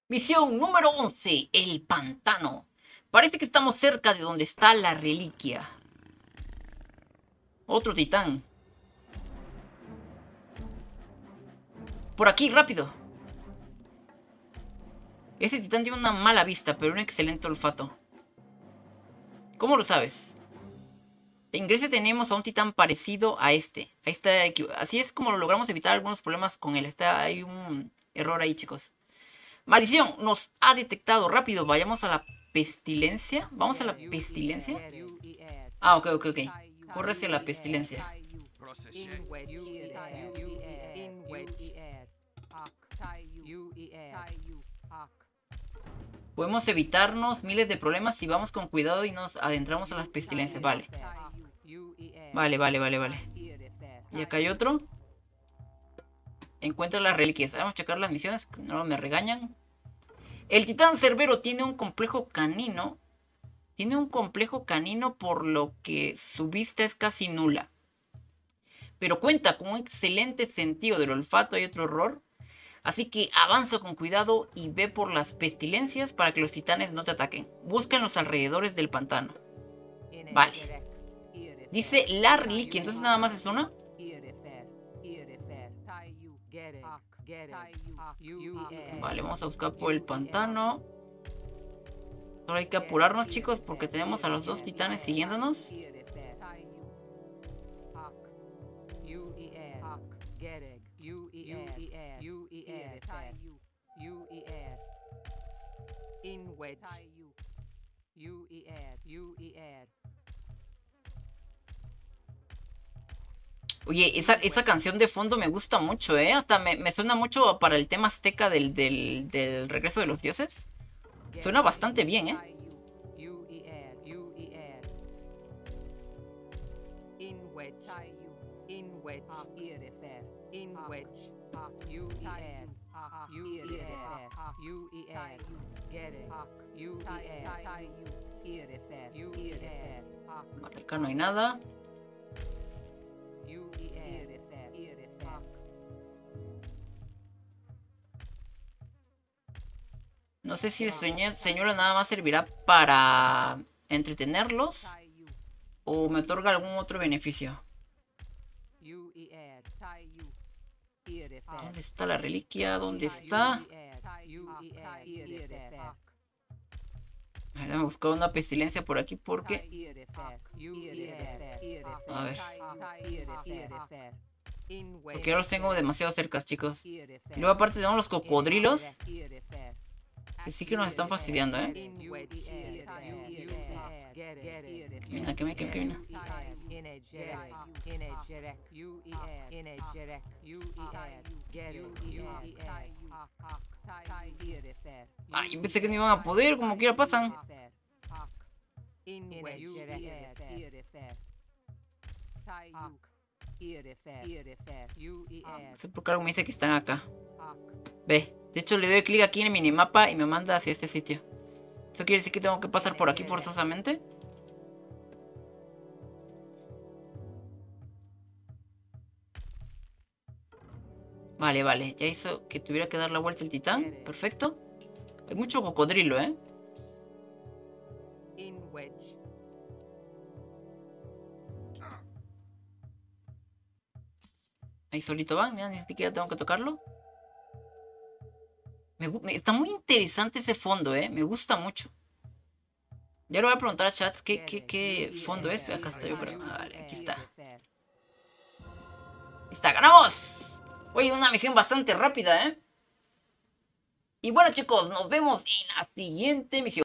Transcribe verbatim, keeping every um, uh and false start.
Misión número once, el pantano. Parece que estamos cerca de donde está la reliquia. Otro titán. Por aquí, rápido. Ese titán tiene una mala vista, pero un excelente olfato. ¿Cómo lo sabes? En Grecia tenemos a un titán parecido a este. Ahí está, así es como logramos evitar algunos problemas con él. Está, hay un error ahí, chicos. Maldición, nos ha detectado. Rápido, vayamos a la pestilencia. ¿Vamos a la pestilencia? Ah, ok, ok, ok. Corre hacia la pestilencia. Podemos evitarnos miles de problemas si vamos con cuidado y nos adentramos a las pestilencias. Vale. Vale, vale, vale, vale. Y acá hay otro. Encuentra las reliquias. Vamos a checar las misiones. No me regañan. El titán cerbero tiene un complejo canino. Tiene un complejo canino por lo que su vista es casi nula. Pero cuenta con un excelente sentido del olfato y otro error. Así que avanza con cuidado y ve por las pestilencias para que los titanes no te ataquen. Busca en los alrededores del pantano. Vale. Dice la reliquia, entonces nada más es una. Vale, vamos a buscar por el pantano. Solo hay que apurarnos, chicos, porque tenemos a los dos titanes siguiéndonos. Oye, esa, esa canción de fondo me gusta mucho, ¿eh? Hasta me, me suena mucho para el tema azteca del, del, del regreso de los dioses. Suena bastante bien, ¿eh? Vale, acá no hay nada. No sé si el señuelo nada más servirá para entretenerlos o me otorga algún otro beneficio. ¿Dónde está la reliquia? ¿Dónde está? A ver, me buscaba una pestilencia por aquí porque... A ver. Porque yo los tengo demasiado cerca, chicos. Y luego aparte tenemos los cocodrilos. Que sí que nos están fastidiando, ¿eh? Que viene, que viene, que viene. Ah, yo pensé que no iban a poder, como quiera pasan. No sé por qué algo me dice que están acá. Ve, de hecho le doy clic aquí en el minimapa y me manda hacia este sitio. ¿Eso quiere decir que tengo que pasar por aquí forzosamente? Vale, vale, ya hizo que tuviera que dar la vuelta el titán. Perfecto. Hay mucho cocodrilo, ¿eh? Ahí solito van, mira, ni siquiera tengo que tocarlo. Me, me, está muy interesante ese fondo, ¿eh? Me gusta mucho. Ya le voy a preguntar a chat qué, qué, qué fondo es. Acá está, yo creo. Vale, aquí está. Ahí está, ganamos. Oye, una misión bastante rápida, ¿eh? Y bueno, chicos, nos vemos en la siguiente misión.